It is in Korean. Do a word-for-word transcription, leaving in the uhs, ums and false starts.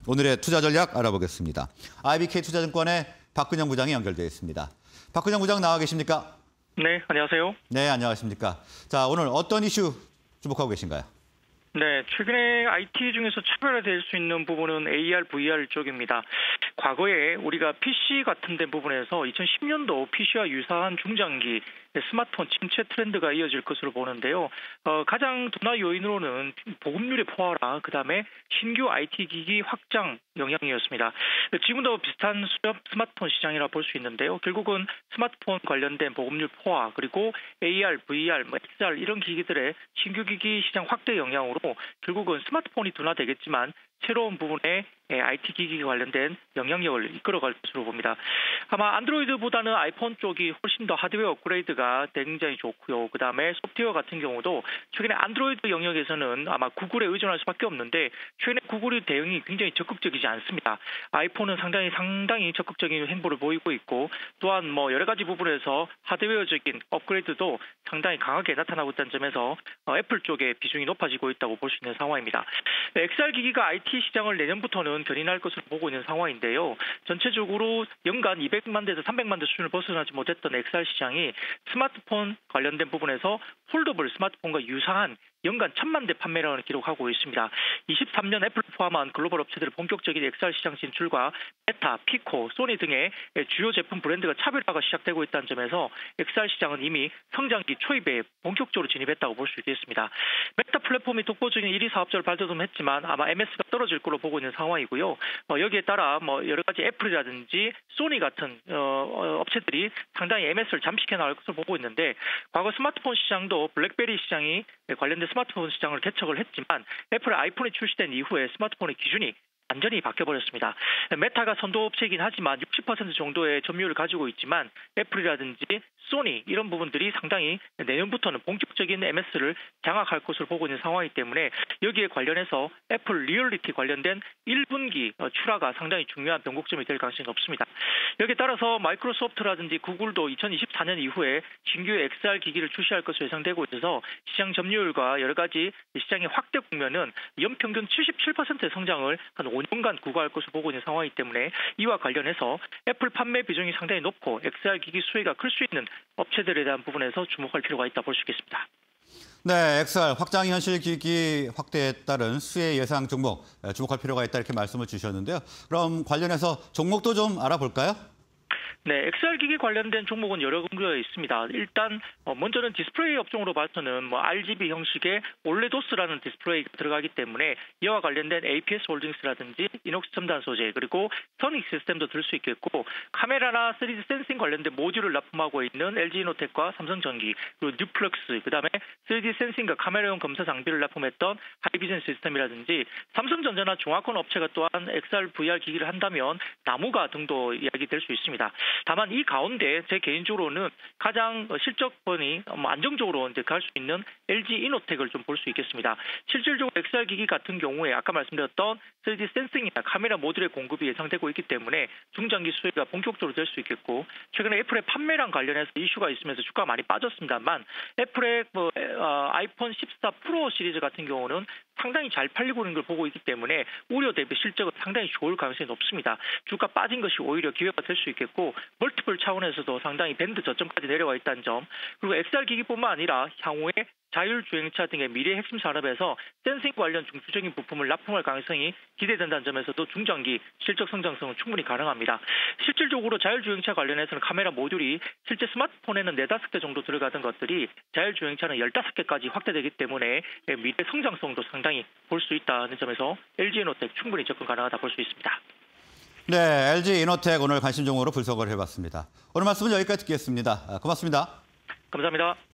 오늘의 투자 전략 알아보겠습니다. 아이비케이 투자증권의 박근영 부장이 연결되어 있습니다. 박근영 부장 나와 계십니까? 네, 안녕하세요. 네, 안녕하십니까. 자, 오늘 어떤 이슈 주목하고 계신가요? 네, 최근에 아이티 중에서 차별화될 수 있는 부분은 에이알, 브이알 쪽입니다. 과거에 우리가 피씨 같은 데 부분에서 이천십 년도 피씨와 유사한 중장기 스마트폰 침체 트렌드가 이어질 것으로 보는데요. 어, 가장 둔화 요인으로는 보급률의 포화라, 그다음에 신규 아이티 기기 확장 영향이었습니다. 지금도 비슷한 수렵 스마트폰 시장이라 볼 수 있는데요. 결국은 스마트폰 관련된 보급률 포화, 그리고 에이알, 브이알, 뭐 엑스알 이런 기기들의 신규 기기 시장 확대 영향으로 결국은 스마트폰이 둔화되겠지만 새로운 부분에 아이티 기기 관련된 영향력을 이끌어갈 것으로 봅니다. 아마 안드로이드보다는 아이폰 쪽이 훨씬 더 하드웨어 업그레이드가 굉장히 좋고요. 그다음에 소프트웨어 같은 경우도 최근에 안드로이드 영역에서는 아마 구글에 의존할 수밖에 없는데 최근에 구글의 대응이 굉장히 적극적이지 않습니다. 아이폰은 상당히 상당히 적극적인 행보를 보이고 있고, 또한 뭐 여러 가지 부분에서 하드웨어적인 업그레이드도 상당히 강하게 나타나고 있다는 점에서 애플 쪽의 비중이 높아지고 있다고 볼 수 있는 상황입니다. 엑스알 기기가 아이티 시장을 내년부터는 견인할 것으로 보고 있는 상황인데요. 전체적으로 연간 이백만 대에서 삼백만 대 수준을 벗어나지 못했던 엑스알 시장이 스마트폰 관련된 부분에서 폴더블 스마트폰과 유사한 연간 천만 대 판매량을 기록하고 있습니다. 이십삼 년 애플 포함한 글로벌 업체들의 본격적인 엑스알 시장 진출과 메타, 피코, 소니 등의 주요 제품 브랜드가 차별화가 시작되고 있다는 점에서 엑스알 시장은 이미 성장기 초입에 본격적으로 진입했다고 볼 수 있겠습니다. 메타 플랫폼이 독보적인 일 위 사업자를 발돋움했지만 아마 엠에스가 떨어질 걸로 보고 있는 상황이고요. 어, 여기에 따라 뭐 여러 가지 애플이라든지 소니 같은 어, 업체들이 상당히 엠에스를 잠식해 나갈 것으로 보고 있는데, 과거 스마트폰 시장도 블랙베리 시장이 관련된 스마트폰 시장을 개척을 했지만 애플의 아이폰이 출시된 이후에 스마트폰의 기준이 완전히 바뀌어버렸습니다. 메타가 선도업체이긴 하지만 육십 퍼센트 정도의 점유율을 가지고 있지만 애플이라든지 소니 이런 부분들이 상당히 내년부터는 본격적인 엠에스를 장악할 것으로 보고 있는 상황이기 때문에 여기에 관련해서 애플 리얼리티 관련된 일 분기 출하가 상당히 중요한 변곡점이 될 가능성이 높습니다. 여기에 따라서 마이크로소프트라든지 구글도 이천이십사 년 이후에 신규 엑스알 기기를 출시할 것으로 예상되고 있어서 시장 점유율과 여러 가지 시장의 확대 국면은 연평균 칠십칠 퍼센트의 성장을 한 오 년간 구가할 것으로 보고 있는 상황이기 때문에 이와 관련해서 애플 판매 비중이 상당히 높고 엑스알 기기 수혜가 클 수 있는 업체들에 대한 부분에서 주목할 필요가 있다 볼 수 있겠습니다. 네, 엑스알 확장 현실 기기 확대에 따른 수혜 예상 종목 주목할 필요가 있다 이렇게 말씀을 주셨는데요. 그럼 관련해서 종목도 좀 알아볼까요? 네, 엑스알 기기 관련된 종목은 여러 군데가 있습니다. 일단 먼저는 디스플레이 업종으로 봐서는 뭐 알지비 형식의 올레도스라는 디스플레이가 들어가기 때문에 이와 관련된 에이피에스 홀딩스라든지 이녹스 첨단 소재, 그리고 선익 시스템도 들 수 있겠고, 카메라나 쓰리디 센싱 관련된 모듈을 납품하고 있는 엘지이노텍과 삼성전기, 그리고 뉴플렉스, 그다음에 쓰리디 센싱과 카메라용 검사 장비를 납품했던 하이비전 시스템이라든지 삼성전자나 중화권 업체가 또한 엑스알, 브이알 기기를 한다면 나무가 등도 이야기될 수 있습니다. 다만 이 가운데 제 개인적으로는 가장 실적권이 안정적으로 이제 갈 수 있는 엘지이노텍을 좀 볼 수 있겠습니다. 실질적으로 엑스알 기기 같은 경우에 아까 말씀드렸던 쓰리디 센싱이나 카메라 모듈의 공급이 예상되고 있기 때문에 중장기 수혜가 본격적으로 될 수 있겠고, 최근에 애플의 판매량 관련해서 이슈가 있으면서 주가가 많이 빠졌습니다만 애플의 뭐, 어, 아이폰 십사 프로 시리즈 같은 경우는 상당히 잘 팔리고 있는 걸 보고 있기 때문에 우려 대비 실적은 상당히 좋을 가능성이 높습니다. 주가 빠진 것이 오히려 기회가 될 수 있겠고, 멀티플 차원에서도 상당히 밴드 저점까지 내려와 있다는 점, 그리고 엑스알 기기뿐만 아니라 향후에 자율주행차 등의 미래 핵심 산업에서 센싱 관련 중추적인 부품을 납품할 가능성이 기대된다는 점에서도 중장기 실적 성장성은 충분히 가능합니다. 실질적으로 자율주행차 관련해서는 카메라 모듈이 실제 스마트폰에는 네다섯 개 정도 들어가던 것들이 자율주행차는 열다섯 개까지 확대되기 때문에 미래 성장성도 상당히 볼 수 있다는 점에서 엘지이노텍 충분히 접근 가능하다 볼 수 있습니다. 네, 엘지이노텍 오늘 관심 종목으로 분석을 해봤습니다. 오늘 말씀은 여기까지 듣겠습니다. 고맙습니다. 감사합니다.